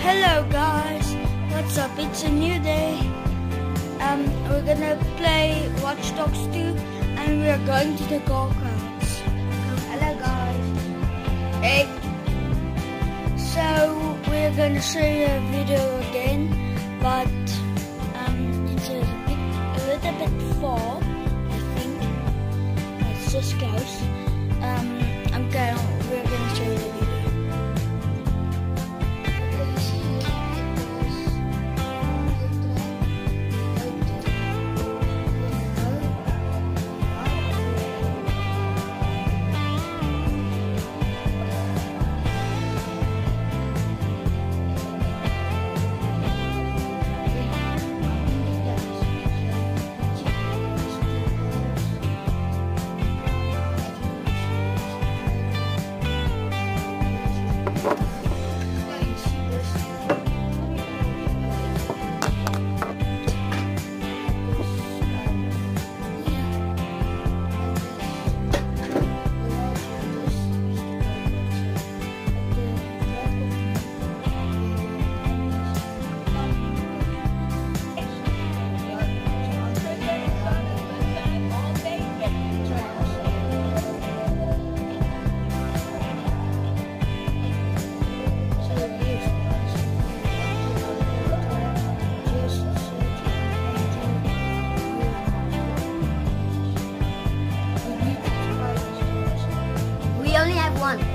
Hello guys, what's up? It's a new day. We're gonna play Watch Dogs 2 and we're going to the go-karts. Hello guys. Hey. So we're gonna show you a video again, but it's a little bit far, I think. Let's just close. We're gonna show you the video. We only have one.